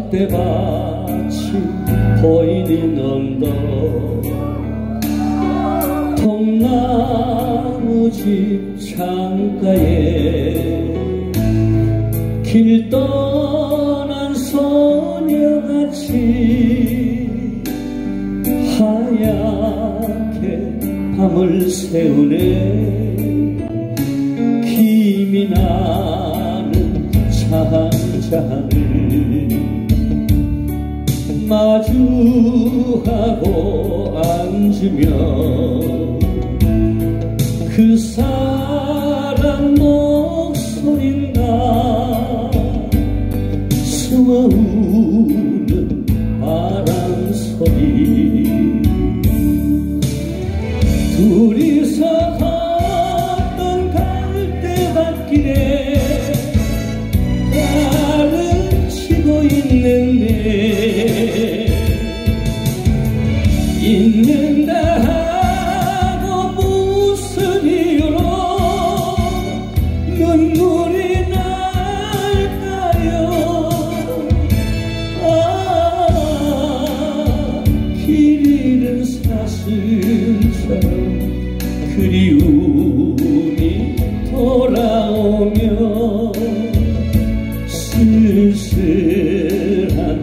갓대밭이 보이는 언덕 통나무집 창가에 길 떠난 소녀같이 하얗게 밤을 새우네. 김이 나는 차 한 잔을 마주하고 앉으며 그 사람 목소리인가 숨어우는 바람소리. 둘이서 걷던 갈대밭길에 달은 치고 있는데 있는다 하고 무슨 이유로 눈물이 날까요. 길 잃은 사슴처럼 그리움이 돌아오며 쓸쓸한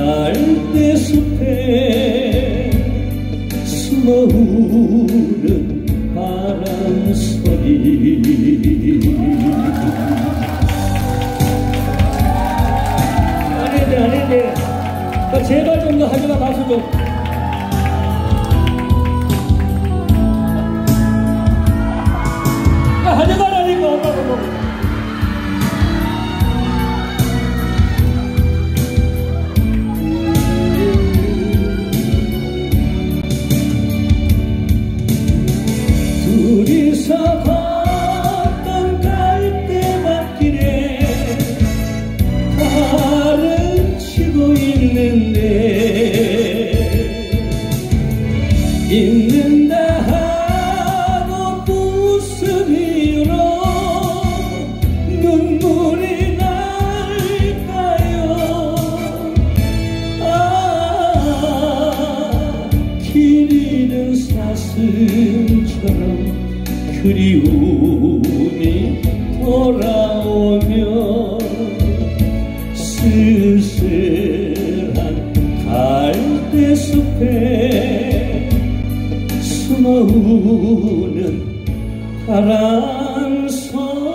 갈대숲에 숨어우는 바람소리. 아닌데 제발 좀 더 하지마. 박수 좀. 하지 말라니까 엄마가 뭐. 둘이서 걷던 갈대밭길에 달은 치고 있는데 있는다 하고 무슨 이유로 눈물이 날까요. 길 잃은 사슴처럼 그리움이 돌아오며 쓸쓸한 갈대숲에 숨어우는 바람소리.